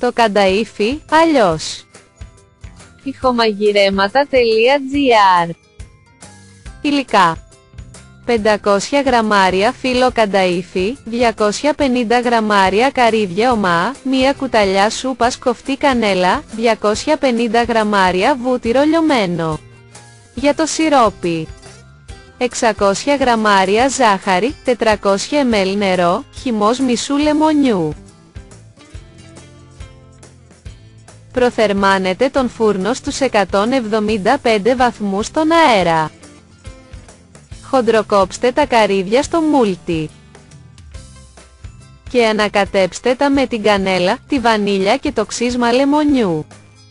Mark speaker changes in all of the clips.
Speaker 1: στο κανταΐφι, αλλιώς.
Speaker 2: ηχομαγειρέματα.gr.
Speaker 1: Υλικά: 500 γραμμάρια φύλλο κανταΐφι, 250 γραμμάρια καρύδια ομά, 1 κουταλιά σούπας κοφτή κανέλα, 250 γραμμάρια βούτυρο λιωμένο. Για το σιρόπι: 600 γραμμάρια ζάχαρη, 400 ml νερό, χυμός μισού λεμονιού. Προθερμάνετε τον φούρνο στους 175 βαθμούς στον αέρα. Χοντροκόψτε τα καρύδια στο μούλτι και ανακατέψτε τα με την κανέλα, τη βανίλια και το ξύσμα λεμονιού.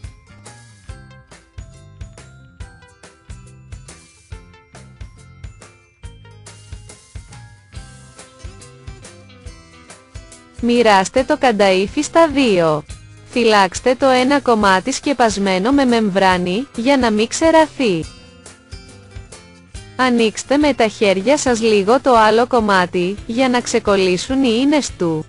Speaker 1: Μοιράστε το κανταΐφι στα δύο. Φυλάξτε το ένα κομμάτι σκεπασμένο με μεμβράνη, για να μην ξεραθεί. Ανοίξτε με τα χέρια σας λίγο το άλλο κομμάτι, για να ξεκολλήσουν οι ίνες του.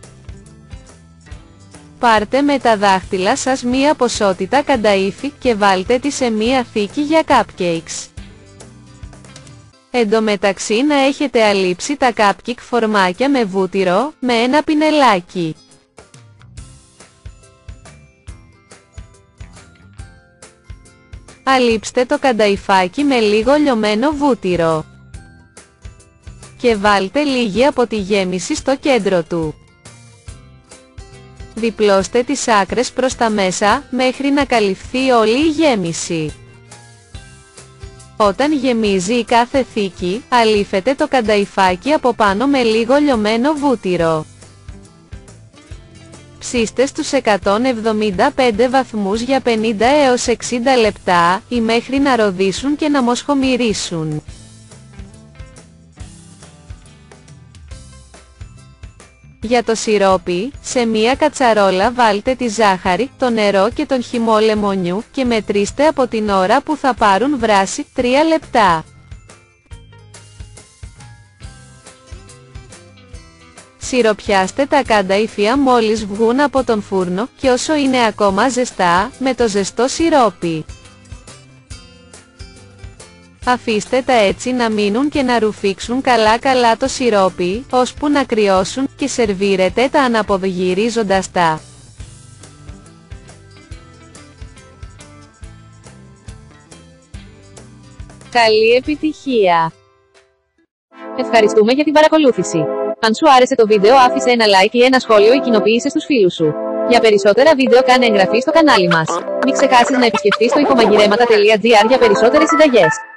Speaker 1: Πάρτε με τα δάχτυλα σας μία ποσότητα κανταΐφι και βάλτε τη σε μία θήκη για cupcakes. Εντωμεταξύ να έχετε αλείψει τα cupcake φορμάκια με βούτυρο, με ένα πινελάκι. Αλείψτε το κανταϊφάκι με λίγο λιωμένο βούτυρο και βάλτε λίγη από τη γέμιση στο κέντρο του. Διπλώστε τις άκρες προς τα μέσα, μέχρι να καλυφθεί όλη η γέμιση. Όταν γεμίζει η κάθε θήκη, αλείφετε το κανταϊφάκι από πάνω με λίγο λιωμένο βούτυρο. Ψήστε στους 175 βαθμούς για 50 έως 60 λεπτά, ή μέχρι να ροδίσουν και να μοσχομυρίσουν. Για το σιρόπι, σε μία κατσαρόλα βάλτε τη ζάχαρη, το νερό και τον χυμό λεμονιού και μετρήστε από την ώρα που θα πάρουν βράση, 3 λεπτά. Σιροπιάστε τα κανταΐφια μόλις βγουν από τον φούρνο και όσο είναι ακόμα ζεστά, με το ζεστό σιρόπι. Αφήστε τα έτσι να μείνουν και να ρουφήξουν καλά το σιρόπι, ώσπου να κρυώσουν, και σερβίρετε τα αναποδογυρίζοντας τα.
Speaker 2: Καλή επιτυχία! Ευχαριστούμε για την παρακολούθηση. Αν σου άρεσε το βίντεο άφησε ένα like ή ένα σχόλιο ή κοινοποίησε στους φίλους σου. Για περισσότερα βίντεο κάνε εγγραφή στο κανάλι μας. Μην ξεχάσεις να επισκεφτείς το ηχομαγειρέματα.gr για περισσότερες συνταγές.